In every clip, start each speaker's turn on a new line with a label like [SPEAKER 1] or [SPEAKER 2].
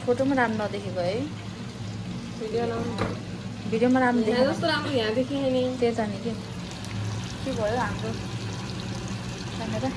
[SPEAKER 1] फोटोमा राम्रो नदेखेको है भिडियोमा राम्रो देखेको
[SPEAKER 2] जस्तो राम्रो यहाँ देखिएन नि
[SPEAKER 1] त्यही त नि के भयो हाम्रो क्यामेरा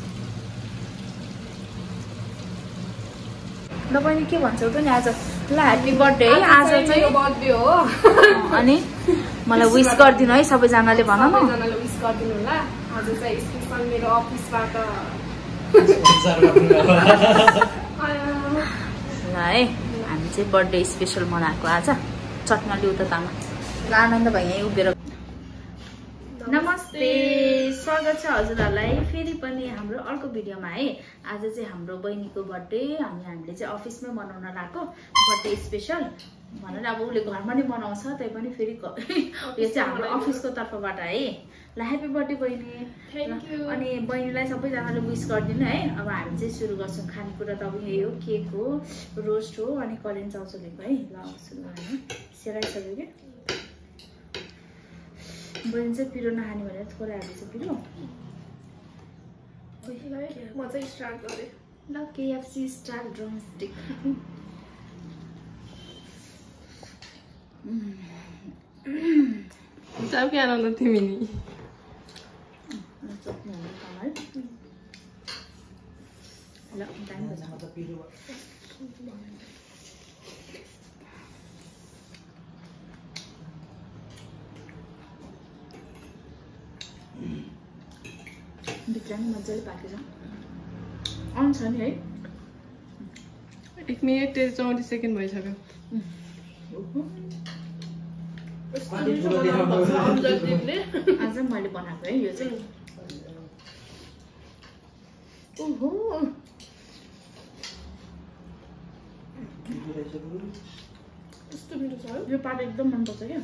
[SPEAKER 1] ल बहिनी के भन्छौ त नि आज ल ह्याप्पी बर्थडे है आज चाहिँ
[SPEAKER 2] बर्थडे हो
[SPEAKER 1] अनि मलाई विश गरिदिनु है सबैजनाले भन न
[SPEAKER 2] सबैजनाले विश गरिदिनु होला आज चाहिँ स्पेशल मेरो अफिसबाट
[SPEAKER 1] ल है हामी चाहिँ बर्थडे स्पेसल मनाएको आज चटना लिउ त तामा ल आनन्द भाइ यहीँ उभिएर नमस्ते स्वागत छ हजुरहरूलाई फेरि पनि हाम्रो अर्को भिडियोमा है आज चाहिँ हाम्रो बहिनीको बर्थडे हामीले चाहिँ अफिसमै मनाउन लागेको बर्थडे स्पेसल भनेर अब उसले घरमा नै मनाउँछ तै पनि फेरि यो चाहिँ हाम्रो अफिसको तर्फबाट है ल ह्याप्पी बर्थडे बहिनी अनि बहिनीलाई सबैजनाले विश गरिदिनु है अब हामी चाहिँ सुरु गर्छौँ खानेकुरा त अब यही हो केक हो रोस्ट हो अनि करेन्ट चाउचाउको है ल सुरु गर्ने सेराइसक्यो कि बहिनी चाहिँ पिरो नखाने भनेर थोरै हाल्दैछ पिरो
[SPEAKER 2] म चाहिँ स्टार्ट गरेँ
[SPEAKER 1] ल KFC स्टाइल ड्रमस्टिक
[SPEAKER 2] चाउ के आनन्द तिमी नि
[SPEAKER 1] चट्नी हाल्नु कमल ल टाइम भन्छ भित्र नि मजाले पाकेछ आउँछ नि है
[SPEAKER 2] 1 मिनेट 34 सेकेन्ड भइसक्यो
[SPEAKER 1] आज मैले बनाएको है यो चाहिँ ओहो यो पात एकदम मनपर्छ क्या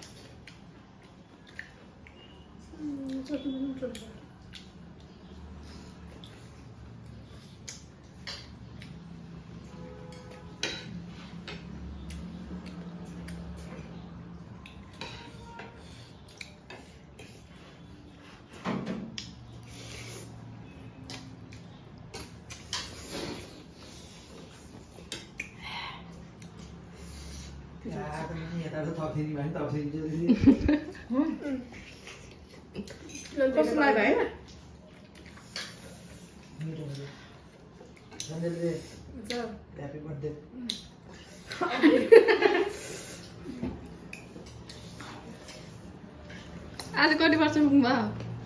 [SPEAKER 1] कस्तो लाग्यो है
[SPEAKER 3] ह्याप्पी बर्थडे
[SPEAKER 2] आज कति वर्ष पुग्नुभयो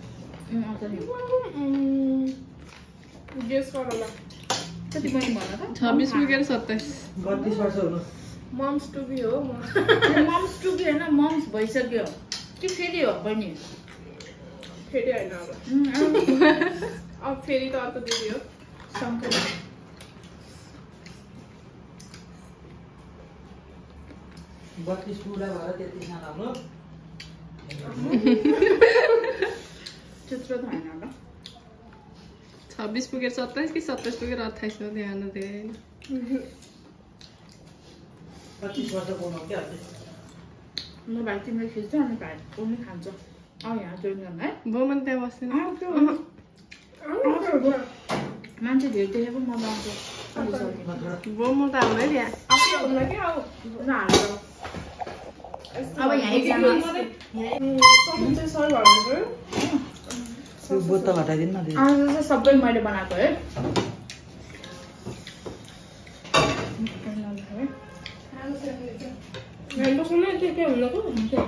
[SPEAKER 1] गेस गर ल कति बहिनी भन त
[SPEAKER 2] 26 पुगेर 27
[SPEAKER 3] 32 वर्ष हुनु
[SPEAKER 2] मम्स टु बी हो
[SPEAKER 1] मम्स टु बी हैन मम्स भइसक्यो कि फेरि हो बहिनी
[SPEAKER 2] फेरि हैन अब फेरि त अर्को दिदी हो
[SPEAKER 1] शङ्कर
[SPEAKER 3] 32 पुरा भएर 33 साल हाम्रो
[SPEAKER 1] त्यत्रो त हैन होला
[SPEAKER 2] 26 पुगेर 27 कि 27 पुगेर 28 हो ध्यान दिएन
[SPEAKER 3] 25 वर्ष पुग्नु के अझै
[SPEAKER 1] म भाइ तिमीले खिच्छ अनि भाइ पनि खान्छ यहाँ जोइन गर्न है
[SPEAKER 2] बोमन त्यहाँ बस्दैन
[SPEAKER 1] मान्छे धेरै देखेको म आउँछ
[SPEAKER 2] बोमन त हाम्रै त्यहाँ
[SPEAKER 1] अब यहाँ एकजना
[SPEAKER 3] बोतल हटाइदिनु न
[SPEAKER 1] आज चाहिँ सबै मैले बनाएको है
[SPEAKER 2] के हुनको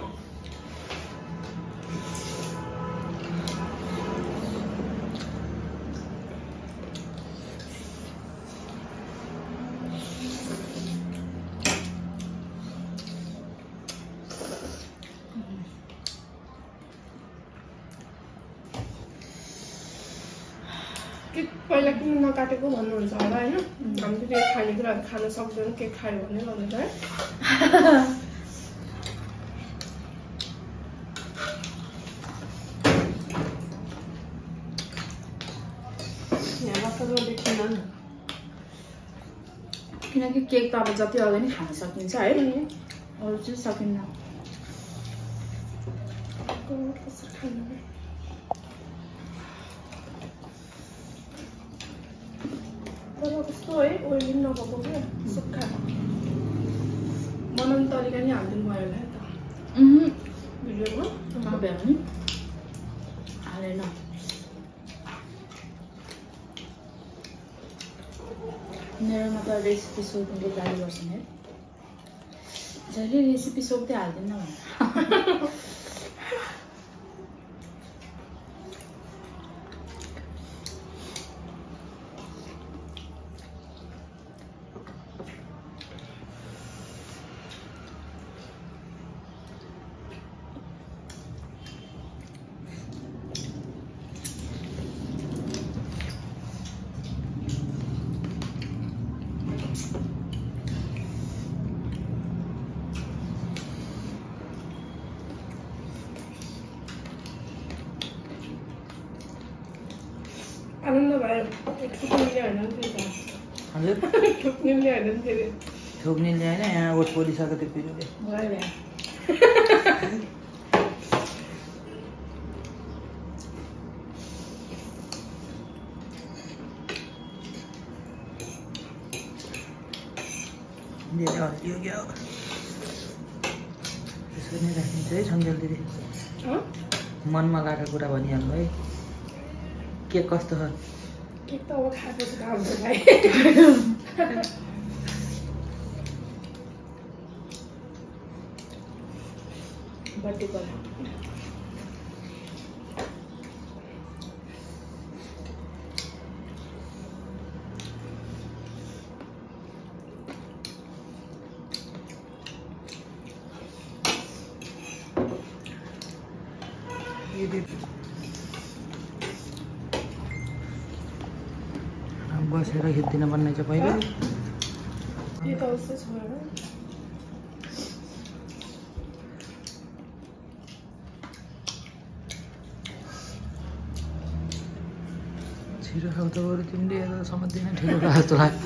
[SPEAKER 2] पहिला किन नकाटेको भन्नुहुन्छ होला होइन हामी त्यो खानेकुराहरू खान सक्दैन केक खायो भने भन्नुहुन्छ है
[SPEAKER 1] किनकि केक त अब जति अघि नै खान सकिन्छ है अरू चाहिँ सकिन्न
[SPEAKER 2] तर कस्तो है ओइली नभएको क्या सुक्खा तरिका नि हाल्दिनु भयो होला नि त भिडियोमा
[SPEAKER 1] नभ्याउ नि हालेन मेरोमा त रेसिपी सोध्नुले गाली गर्छ नि जहिले रेसिपी सोध्दै हाल्दिनँ भने
[SPEAKER 2] आनन्द भयो ठुक्ने होइन नि फेरि
[SPEAKER 3] हजुर
[SPEAKER 2] ठुक्ने होइन नि फेरि
[SPEAKER 3] ठोक्नेले होइन यहाँ ओठ पोलिसक्यो त्यो पिरोले
[SPEAKER 1] भयो भ्या
[SPEAKER 3] यो क्या हो त्यसो नै राखिन्छ है सञ्जल दिदी मनमा लागेको कुरा भनिहाल्नु है के कस्तो छ
[SPEAKER 2] के त अब खाएपछि काम हुन्छ भाइ
[SPEAKER 1] बर्थडे गरा
[SPEAKER 3] बसेर खिच्दिन भन्ने चाहिँ पहिला
[SPEAKER 2] यो त उस्तै छ होइन
[SPEAKER 3] छिटो खाऊ त बरु तिमीले यता समात्दिन ठिक होला जस्तो लाग्यो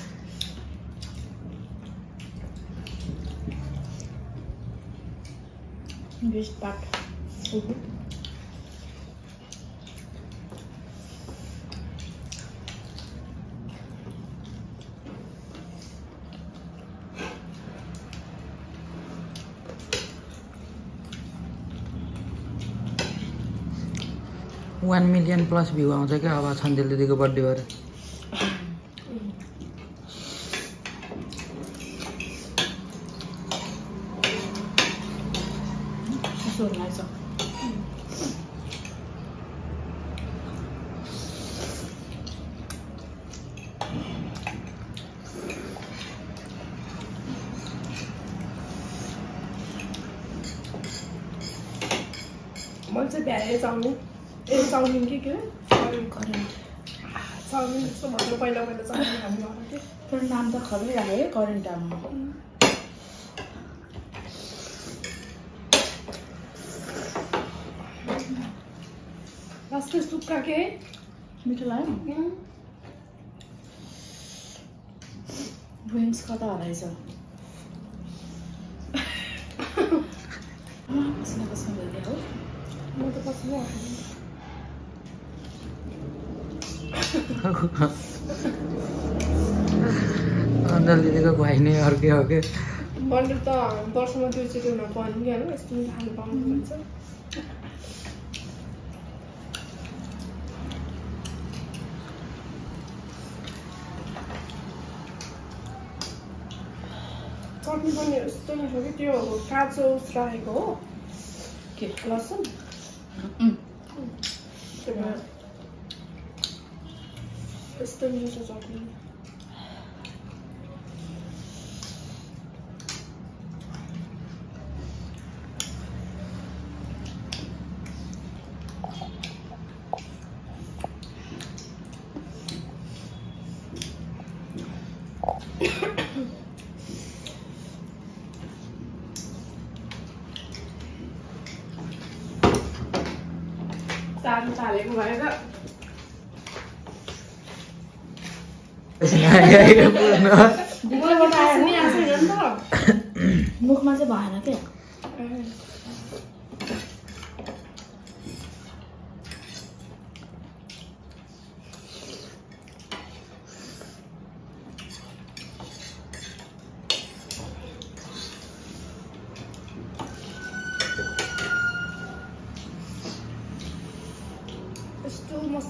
[SPEAKER 1] best part
[SPEAKER 3] $1 million plus view आउँछ क्या अब सञ्जल दिदीको बर्थडे भएर
[SPEAKER 2] मैले चाहिँ भ्याए चाउमिन चाउमिन के
[SPEAKER 1] करेन्ट
[SPEAKER 2] चाउमिन जस्तो भन्नु पहिला पहिला चाउमिन खानु भएको थियो
[SPEAKER 1] तर नाम त खबै राखे है करेन्ट आउनु
[SPEAKER 2] लास्टै सुक्खा के
[SPEAKER 1] मिठो लाग्यो विङ्स कता हराएछ पसिना पसिना भइदियो हो
[SPEAKER 2] म त पसिना
[SPEAKER 3] सञ्जल दिदीको खुवाइ नै अर्कै हो क्या
[SPEAKER 2] मैले त वर्षमा दुईचोटि हुन पाउनु कि होइन यस्तो पनि खानु पाउनु भन्छ चटनी पनि यस्तो मिठो कि त्यो काँचो राखेको हो
[SPEAKER 1] के
[SPEAKER 2] लसुन यस्तो मिठो चटनी सानो चालेको भएर
[SPEAKER 1] भित्रबाट आयो नि मुखमा चाहिँ भएन क्या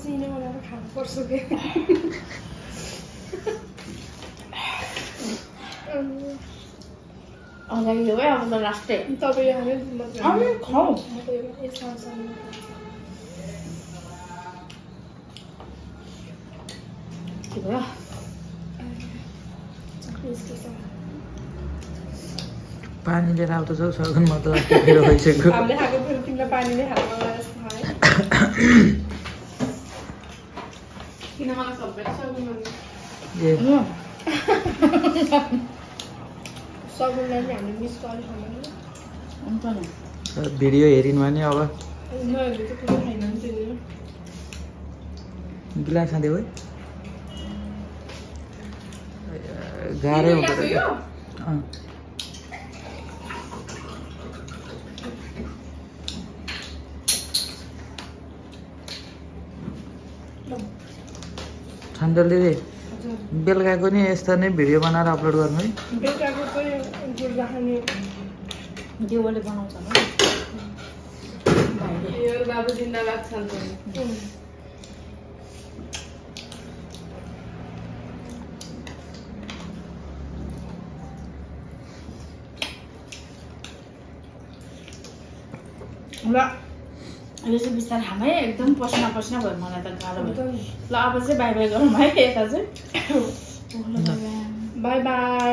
[SPEAKER 2] सिने बनाएर खानुपर्छ के
[SPEAKER 1] अगाडि हो है अब त लास्टै
[SPEAKER 2] तपाईँ हाल्नु
[SPEAKER 1] खाऊ के भयो
[SPEAKER 3] पानी लिएर आउँदा जाऊ सगुन म त अस्तिखेर भइसक्यो
[SPEAKER 2] हामीले खाएको फेरि तिमीलाई पानी नै हाल्नु होला जस्तो भयो किन मलाई सबै सगुन
[SPEAKER 3] ए
[SPEAKER 2] सगुनलाई पनि हामीले मिस गरेको
[SPEAKER 1] हुन्छ नि
[SPEAKER 3] भिडियो हेरिन् भने अब
[SPEAKER 2] नहेर्नु चाहिँ कुनै छैन नि त्यो
[SPEAKER 3] गिलास खाँदै हो गाह्रै हुँदो रहेछ छान्दल दिदी बेलुकाको नि यस्तो नै भिडियो बनाएर अपलोड गर्नु है
[SPEAKER 2] बेलुकाको चाहिँ गुड्दा खाने
[SPEAKER 1] देवले बनाउँछ नि
[SPEAKER 2] यो बाबु जिन्दाबाद छन्
[SPEAKER 1] ल अहिले चाहिँ बिस्तारै खाम है एकदम पसिना पसिना भयो मलाई त गाह्रो भयो ल अब चाहिँ बाई बाई गरौँ है यता चाहिँ
[SPEAKER 2] bye bye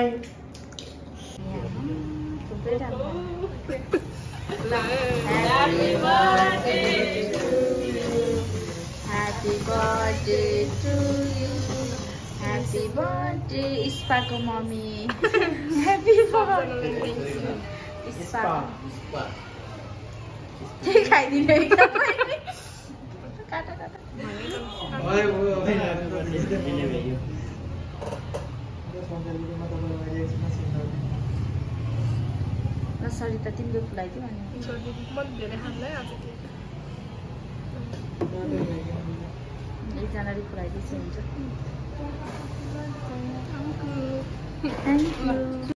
[SPEAKER 1] Happy birthday to you. Happy birthday, Ispaको मम्मी. Happy birthday. Ispa. त्यही खाइदिने काटा काटा सरिता तिमीले खुलाइदियो अनि
[SPEAKER 2] धेरै खाँदै आज
[SPEAKER 1] एकजनाले खुलाइदिएपछि हुन्छ थ्याङ्क यू